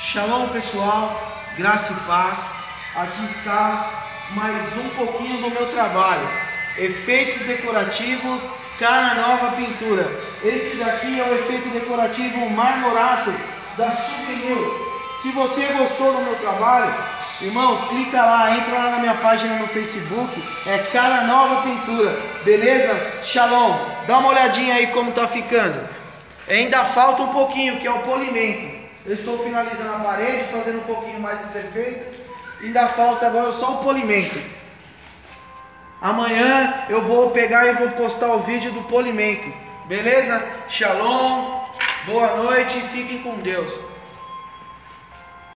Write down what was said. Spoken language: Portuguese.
Shalom pessoal, graça e paz. Aqui está mais um pouquinho do meu trabalho. Efeitos decorativos, cara nova pintura. Esse daqui é o efeito decorativo marmorato da Souvenir. Se você gostou do meu trabalho, irmãos, clica lá, entra lá na minha página no Facebook, é cara nova pintura, beleza? Shalom, dá uma olhadinha aí como tá ficando. Ainda falta um pouquinho, que é o polimento. Eu estou finalizando a parede, fazendo um pouquinho mais dos efeitos. Ainda falta agora só o polimento. Amanhã eu vou pegar e vou postar o vídeo do polimento. Beleza? Shalom, boa noite e fiquem com Deus.